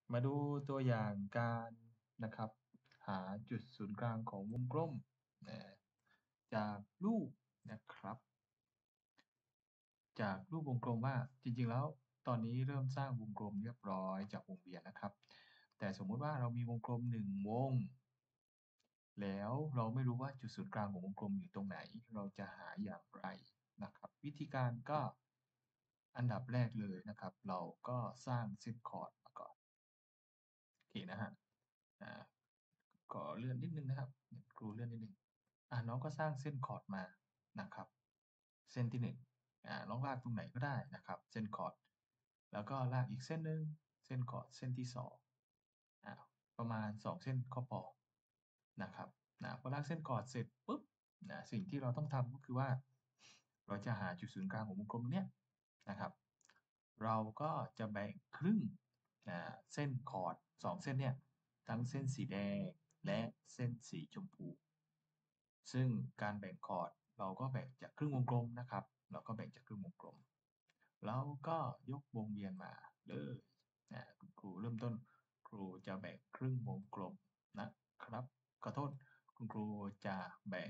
มาดูตัวอย่างการนะครับหาจุดศูนย์กลางของวงกลมนะจากรูปนะครับจากรูปวงกลมว่าจริงๆแล้วตอนนี้เริ่มสร้างวงกลมเรียบร้อยจากวงเวียนนะครับแต่สมมุติว่าเรามีวงกลม1วงแล้วเราไม่รู้ว่าจุดศูนย์กลางของวงกลมอยู่ตรงไหนเราจะหาอย่างไรนะครับวิธีการก็อันดับแรกเลยนะครับเราก็สร้างเส้นคอร์ดมาก่อนโอเคนะฮะอ่า ขอเลื่อนนิดนึงนะครับครูเลื่อนนิดนึงน้องก็สร้างเส้นคอร์ดมานะครับเส้นที่หนึ่งน้องลากตรงไหนก็ได้นะครับเส้นคอร์ดแล้วก็ลากอีกเส้นหนึ่งเส้นคอร์ดเส้นที่สองอ่าประมาณ2เส้นก็พอนะครับพอลากเส้นคอร์ดเสร็จปุ๊บสิ่งที่เราต้องทำก็คือว่าเราจะหาจุดศูนย์กลางของวงกลมเนี้ยนะครับเราก็จะแบ่งครึ่งเส้นคอร์ด2เส้นเนี่ยทั้งเส้นสีแดงและเส้นสีชมพูซึ่งการแบ่งคอร์ดเราก็แบ่งจากครึ่งวงกลมนะครับเราก็แบ่งจากครึ่งวงกลมแล้วก็ยกวงเวียนมาเลยคุณครูเริ่มต้นครูจะแบ่งครึ่งวงกลมนะครับขอโทษคุณครูจะแบ่ง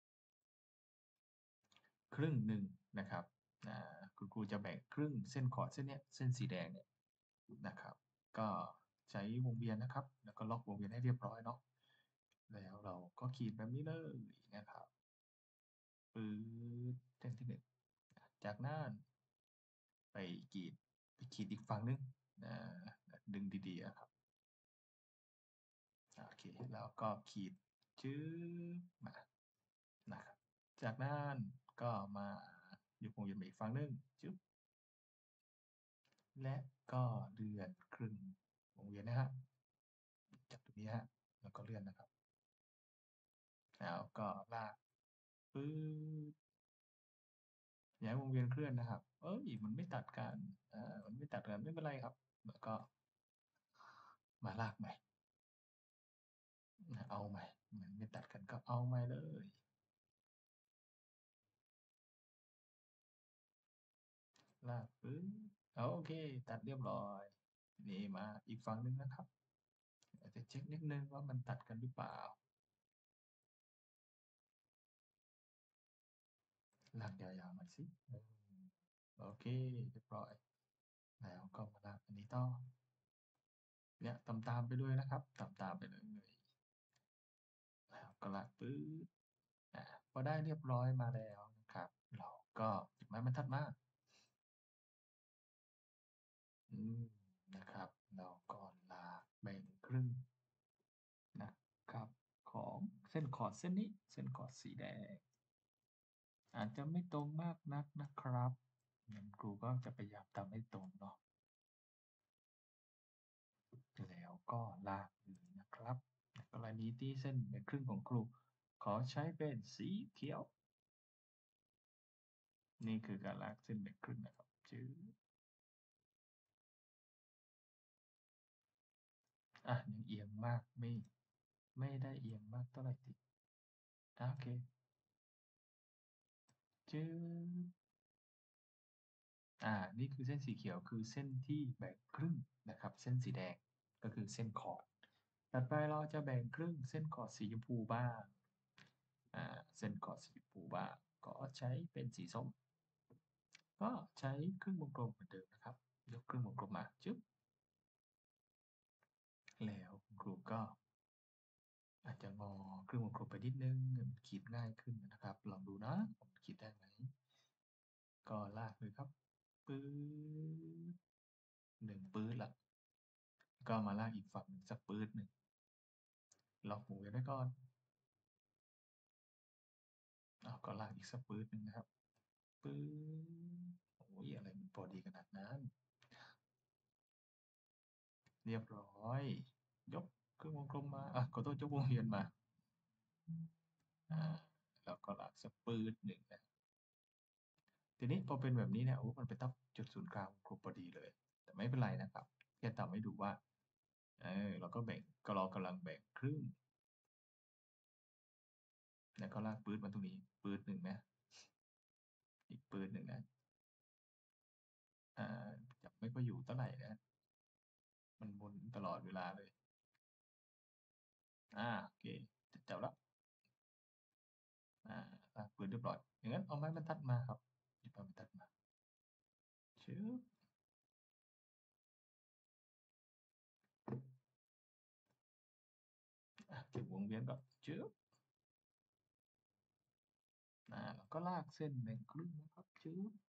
ครึ่งหนึ่งนะครับคุณครูจะแบ่งครึ่งเส้นคอร์ดเส้นเนี้ยเส้นสีแดงเนี่ยนะครับก็ใช้วงเวียนนะครับแล้วก็ล็อกวงเวียนให้เรียบร้อยเนาะแล้วเราก็ขีดแบบนี้เลยนะครับปื๊ดเส้นที่หนึ่งจากนั้นไปขีดอีกฝั่งนึงนะดึงดีๆนะครับโอเคแล้วก็ขีดจื๊บมานะครับจากนั้นก็มายกวงเวียนไปอีกฝั่งนึงจึ๊บ และก็เลื่อนครึ่งวงเวียนนะฮะจากตรงนี้ฮะแล้วก็เลื่อนนะครับแล้วก็ลากปื๊ดอย่าให้วงเวียนเคลื่อนนะครับเอ้ยมันไม่ตัดกันมันไม่ตัดกันไม่เป็นไรครับแล้วก็มาลากใหม่เอาใหม่มันไม่ตัดกันก็เอาใหม่เลยลากปื๊ดโอเคตัดเรียบร้อยนี่มาอีกฝั่งหนึ่งนะครับอาจจะเช็คนิดนึงว่ามันตัดกันหรือเปล่าลากยาวๆหน่อยสิโอเคเรียบร้อยแล้วก็มาลากอันนี้ต่อ เนี่ยตามไปด้วยนะครับตามไปเลยแล้วก็ลากปื๊ดพอได้เรียบร้อยมาแล้วนะครับเราก็หยิบไม้บรรทัดมาอืมนะครับเราก็ลากแบ่งครึ่งนะครับของเส้นขอดเส้นนี้เส้นขอดสีแดงอาจจะไม่ตรงมากนักนะครับงั้นครูก็จะพยายามทำให้ตรงเนาะแล้วก็ลากเลยนะครับกรณีที่เส้นแบ่งครึ่งของครูขอใช้เป็นสีเขียว นี่คือการลากเส้นแบ่งครึ่งนะครับจื้อยังเอียงมากไม่ได้เอียงมากเท่าไหร่ติโอเคจื้อนี่คือเส้นสีเขียวคือเส้นที่แบ่งครึ่งนะครับเส้นสีแดงก็คือเส้นขอบถัดไปเราจะแบ่งครึ่งเส้นขอบสีชมพูบ้างเส้นขอบสีชมพูบ้างก็ใช้เป็นสีส้มก็ใช้ครึ่งวงกลมเหมือนเดิมนะครับยกครึ่งวงกลมมาจึ๊บแล้วคุณครูก็ อาจจะงอครึ่งวงกลมไปนิดนึงมันขีดง่ายขึ้นนะครับลองดูนะผมขีดได้ไหมก็ลากเลยครับปื๊ด1ปื๊ดละก็มาลากอีกฝั่งหนึ่งสักปื๊ดหนึ่งล็อกหมูไว้ก่อนก็ลากอีกสักปื๊ดหนึ่งนะครับปื๊ดโอ้ยอะไรมันพอดีขนาดนั้นเรียบร้อยยกครึ่งวงกลมมาขอโทษยกวงเวียนมาอ่าแล้วก็ลากสักปื๊ดหนึ่งนะ ทีนี้พอเป็นแบบนี้เนี่ยโอ้มันไปทับจุดศูนย์กลางครบพอดีเลยแต่ไม่เป็นไรนะครับแค่ทำให้ดูว่าเราก็แบ่งก็เรากำลังแบ่งครึ่งแล้วก็ลากปื๊ดมาตรงนี้ปื๊ดหนึ่งนะอีกปื๊ดหนึ่งนะจับไม่ค่อยอยู่เท่าไหร่นะมันตลอดเวลาเลยโอเคจับแล้วลากปืนเรียบร้อยอย่างนั้นเอาไม้บรรทัดมาครับหยิบไม้บรรทัดมาชึบเก็บวงเวียนก่อนชึบแล้วก็ลากเส้นแบ่งครึ่งนะครับชึบ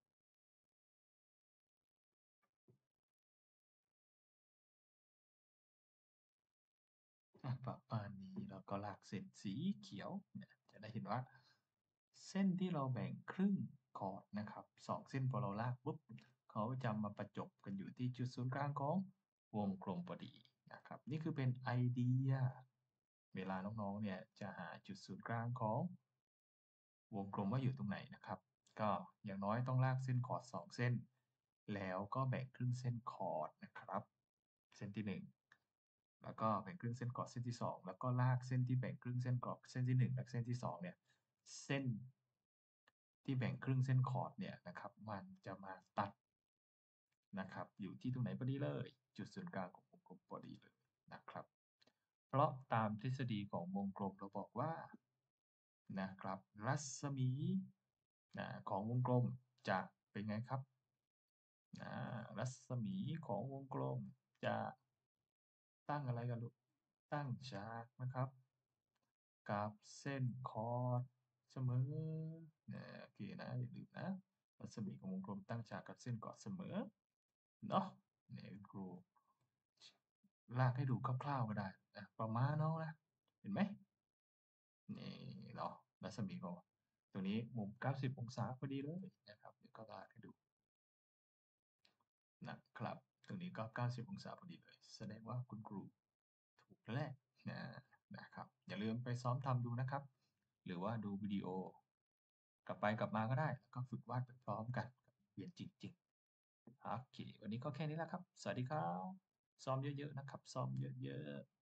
ประมาณนี้แล้วก็ลากเส้นสีเขียวเนี่ยจะได้เห็นว่าเส้นที่เราแบ่งครึ่งคอร์ดนะครับ2เส้นพอเราลากปุ๊บเขาจะมาประจบกันอยู่ที่จุดศูนย์กลางของวงกลมพอดีนะครับนี่คือเป็นไอเดียเวลาน้องๆเนี่ยจะหาจุดศูนย์กลางของวงกลมว่าอยู่ตรงไหนนะครับก็อย่างน้อยต้องลากเส้นคอร์ด2เส้นแล้วก็แบ่งครึ่งเส้นคอร์ดนะครับเส้นที่1 แล้วก็แบ่งครึ่งเส้นกอดเส้นที่2แล้วก็ลากเส้นที่แบ่งครึ่งเส้นกอดเส้นที่1และเส้นที่2เนี่ยเส้นที่แบ่งครึ่งเส้นคอร์ดเนี่ยนะครับมันจะมาตัดนะครับอยู่ที่ตรงไหนพอดีเลยจุดศูนย์กลางของวงกลมพอดีเลยนะครับเพราะตามทฤษฎีของวงกลมเราบอกว่านะครับรัศมีของวงกลมจะเป็นไงครับรัศมีของวงกลมจะตั้งอะไรกันลูกตั้งฉากนะครับกับเส้นคอร์ดเสมอโอเคนะอย่าลืมนะรัศมีของวงกลมตั้งฉากกับเส้นคอร์ดเสมอเนาะเนี่ยคุณครูลากให้ดูคร่าวๆก็ได้นะประมาณเนาะนะเห็นไหมนี่เนาะรัศมีของตรงนี้มุม90องศาพอดีเลยนะครับเดี๋ยวก็ลากให้ดูนะครับตรงนี้ก็90องศาพอดีเลยแสดงว่าคุณครูถูกแล้วแหละนะนะครับอย่าลืมไปซ้อมทำดูนะครับหรือว่าดูวิดีโอกลับไปกลับมาก็ได้แล้วก็ฝึกวาดไปพร้อมกันกับเรียนจริงๆโอเควันนี้ก็แค่นี้แหละครับสวัสดีครับซ้อมเยอะๆนะครับซ้อมเยอะๆ